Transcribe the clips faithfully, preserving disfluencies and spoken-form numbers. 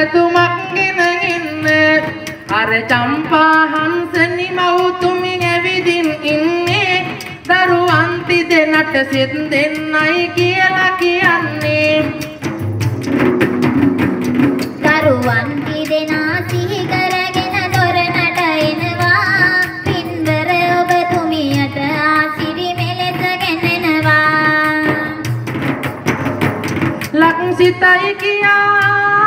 තුමක්ගෙන ඉන්නේ අර චම්පා හංසනි මව්තුමි ඇවිදින් ඉන්නේ දරුවන් තිදෙනට සෙත් දෙන්නයි කියලා කියන්නේ දරුවන් තිදෙනා සිහි කරගෙන දොරනට එනවා පින්වර ඔබතුමියට ආසිරි මෙලෙස ගෙනෙනවා ලක්සිතයි කියා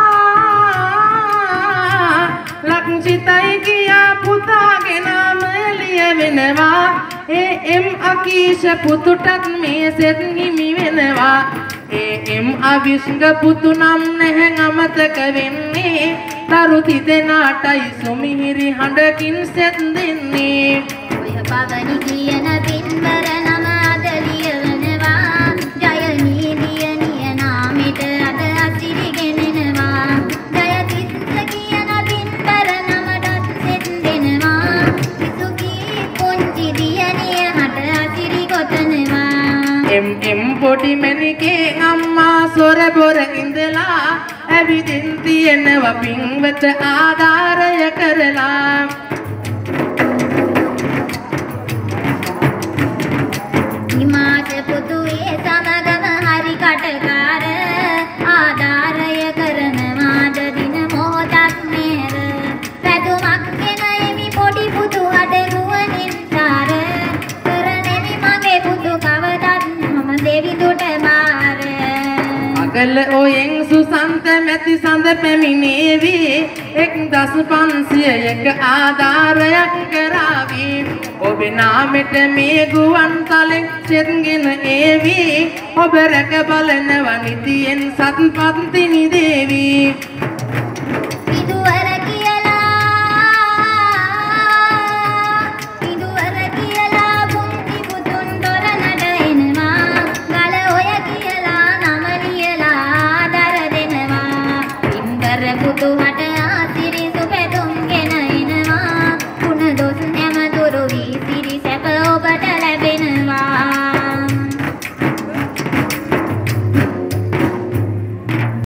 ලක්සිතයි කියා පුතාගෙන මෙලිය වෙනවා ඒ එම් අකීෂ පුතුටත් මේ සෙත් හිමි වෙනවා ඒ එම් අවිෂ්ග පුතු නම් නැහැ අමතක වෙන්නේ දරු තිදෙනාටයි සුමිහිරි හඬකින් සෙත් දෙන්නේ ඔය පවනි කියන පින්වර නම අද ලියවනවා ජය නීදිය නිය නාමෙට අද අසිරි ගෙනෙනවා ජය තිස්ස කියන පින්වර නමටත් සෙත් දෙනවා විසුකී පුංචි දියණිය හට අසිරි ගොතනවා එම් එම් පොඩි මැනිකේ අම්මා සොර බොර ඉඳලා ඇවිදින් තියෙනවා පින්වත ආධාරය කරලා හිමාච පුතුයේ සමගම හරි කටකාර ආධාරය කරනවා දින මොහොතක් මෙහෙර පැතුමක් ගෙන එමි පොඩි පුතු අඩ ගුවනින් සාර කරනෙමි මගේ පුතු කවදත් මම දෙවිදුට බාර අගල ඔයෙන් සුසන්ත මැති සඳ පැමිණේවි එක් දස පන්සියයක ආධාරයක් කරාවි ඔබේ නාමෙට මේ ගුවන් තලෙන් සෙත්ගෙන ඒවි ඔබ රැක බලනවා නිතියෙන් සත්පත්තිනි දේවි විදුවර කියලා විදුවර කියලා පුංචි පුතුන් දොරනට එනවා ගල ඔය කියලා නම ලියලා ආදර දෙනවා පින්වර පුතු හට ආසිරි සුපැතුම් ගෙන එනවා කුණ දොස් නැම දුරු වී සිරි සැප ඔබට ලැබෙනවා